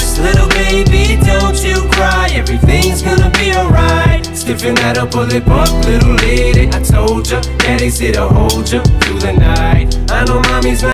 Just little baby, don't you cry, everything's gonna be alright. Stiffen that up, pull it up, little lady. I told ya, daddy's here to hold ya through the night. I know mommy's